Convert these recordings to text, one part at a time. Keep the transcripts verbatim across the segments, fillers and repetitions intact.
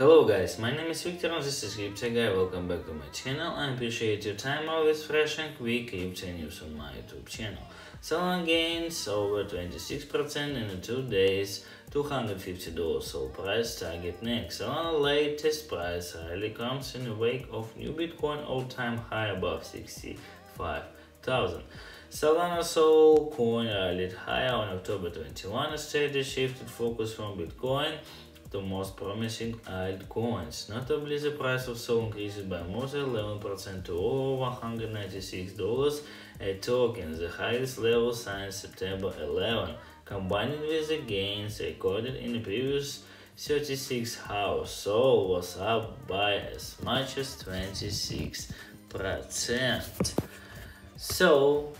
Hello guys, my name is Victor and this is CryptoGuy. Welcome back to my channel. I appreciate your time, always fresh and quick crypto news on my YouTube channel. Solana gains over twenty-six percent in two days, two hundred fifty dollars sold price target next. Solana latest price rally comes in the wake of new Bitcoin all-time high above sixty-five thousand. Solana sold coin rallied higher on October twenty-first as traders shifted focus from Bitcoin to most promising altcoins. Notably, the price of Sol increased by more than eleven percent to over one hundred ninety-six dollars a token, the highest level since September eleventh, combined with the gains recorded in the previous thirty-six hours. Sol was up by as much as twenty-six percent. So,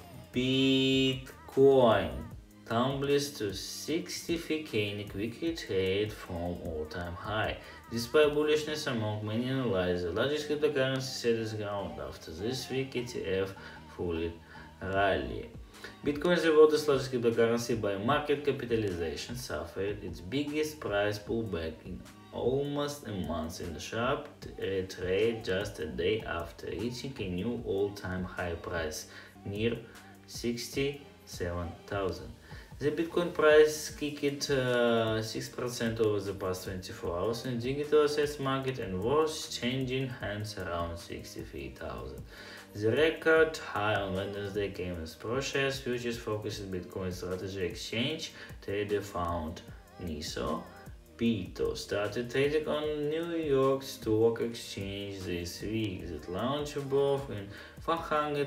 Bitcoin tumbles to sixty-three K in a quick retreat from all-time high. Despite bullishness among many analysts, the largest cryptocurrency set its ground after this week E T F-fueled rally. Bitcoin, the world's largest cryptocurrency by market capitalization, suffered its biggest price pullback in almost a month in the sharp retreat just a day after reaching a new all-time high price near sixty-seven thousand. The Bitcoin price kicked uh, six percent over the past twenty-four hours in the digital assets market and was changing hands around sixty-three thousand. The record high on Wednesday came as ProShares futures-focused Bitcoin strategy exchange trader found N I S O Pito started trading on New York Stock Exchange this week. That launched both in four hundred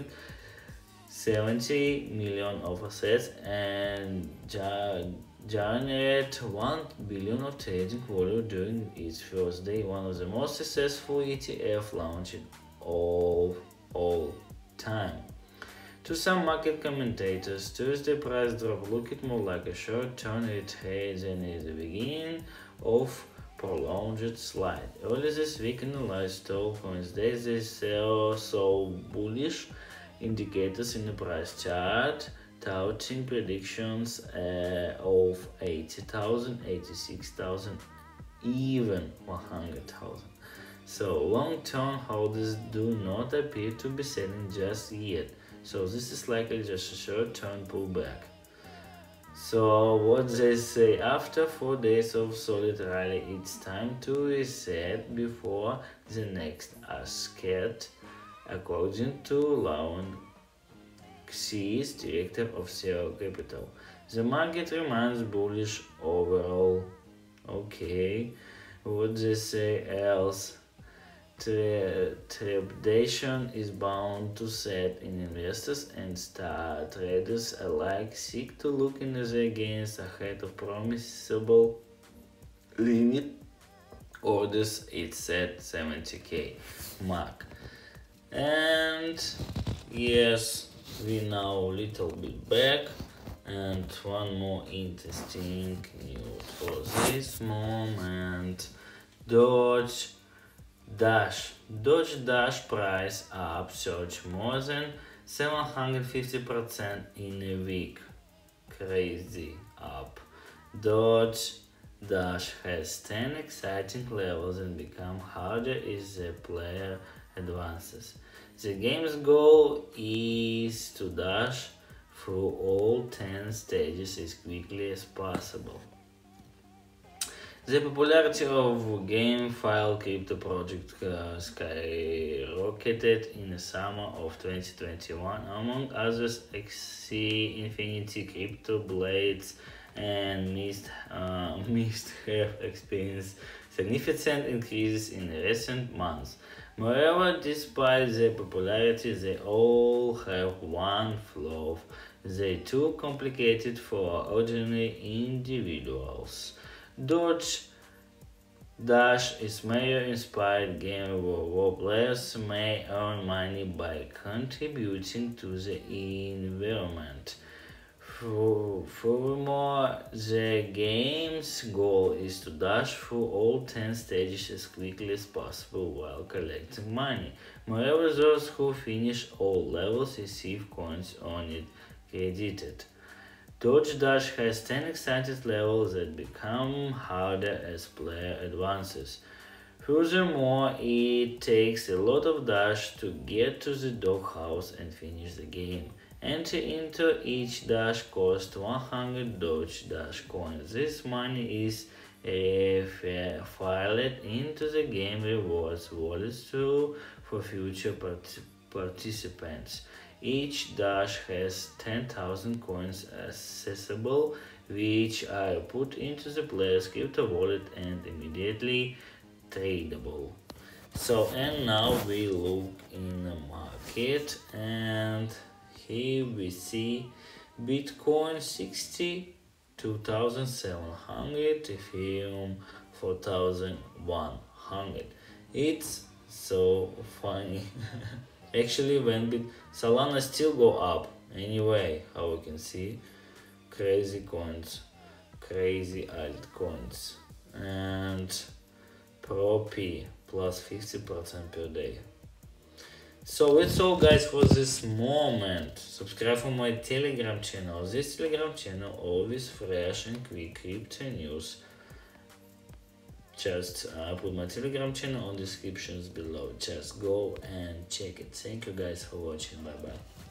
seventy million of assets and generated one billion of trading volume during its first day, one of the most successful E T F launches of all time. To some market commentators, Tuesday price drop looked more like a short-term retreat than is the beginning of prolonged slide. Earlier this week, analysts told Wednesday they saw so bullish indicators in the price chart, touting predictions uh, of eighty thousand, eighty-six thousand, even one hundred thousand. So long-term holders do not appear to be selling just yet. So this is likely just a short-term pullback. So what they say, after four days of solid rally, it's time to reset before the next ascent, according to Lauren Cedes, director of Zero Capital. The market remains bullish overall. Okay, what they say else? Tra trepidation is bound to set in investors and star traders alike seek to look into their gains ahead of promisable limit orders. It's set seventy K mark. And yes, we now a little bit back, and one more interesting news for this moment. Doge Dash. DogeDash price up surged more than seven hundred fifty percent in a week. Crazy up. DogeDash has ten exciting levels and become harder as the player advances. The game's goal is to dash through all ten stages as quickly as possible. The popularity of GameFi crypto project uh, skyrocketed in the summer of twenty twenty-one. Among others, X C, Infinity, Crypto Blades, and Mist, uh, Mist have experienced significant increases in recent months. Moreover, despite their popularity, they all have one flaw: they're too complicated for ordinary individuals. DogeDash is mayor-inspired game where role players may earn money by contributing to the environment. Furthermore, the game's goal is to dash through all ten stages as quickly as possible while collecting money. Moreover, those who finish all levels receive coins on it credited. DogeDash has ten exciting levels that become harder as player advances. Furthermore, it takes a lot of dash to get to the doghouse and finish the game. Entry into each dash costs one hundred DogeDash coins. This money is uh, filed into the game rewards wallets too for future part- participants. Each dash has ten thousand coins accessible, which are put into the player's crypto wallet and immediately tradable. So, and now we look in the market, and here we see Bitcoin sixty-two thousand seven hundred, Ethereum four thousand one hundred. It's so funny. Actually, when Bit Solana still go up anyway, how we can see, crazy coins, crazy altcoins, and Pro P plus fifty percent per day. So that's all, guys, for this moment. Subscribe for my Telegram channel. This Telegram channel always fresh and quick crypto news. Just uh, put my Telegram channel on descriptions below. Just go and check it. Thank you guys for watching. Bye bye.